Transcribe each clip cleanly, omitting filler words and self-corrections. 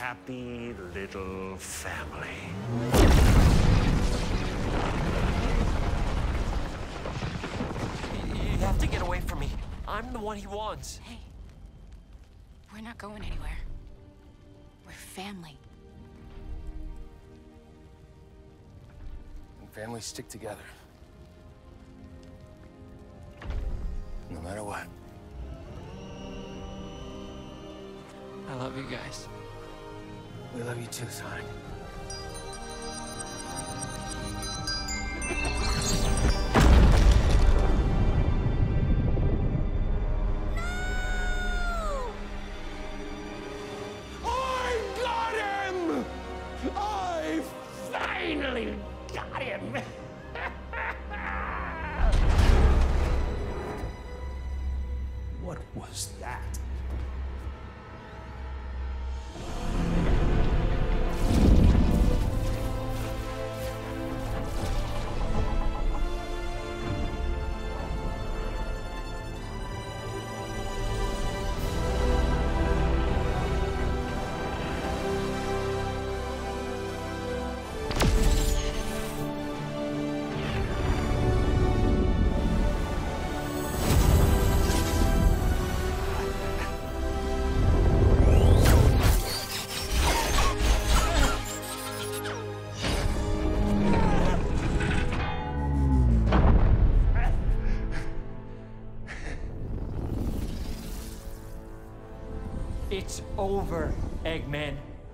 happy little family. You have to get away from me. I'm the one he wants. Hey, we're not going anywhere. We're family. And families stick together. No matter what. I love you guys. We love you too, Sonic. I got him! I finally got him! What was that? It's over, Eggman.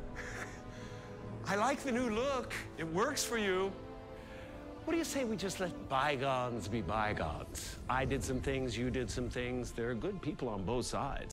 I like the new look. It works for you. What do you say we just let bygones be bygones? I did some things, you did some things. There are good people on both sides.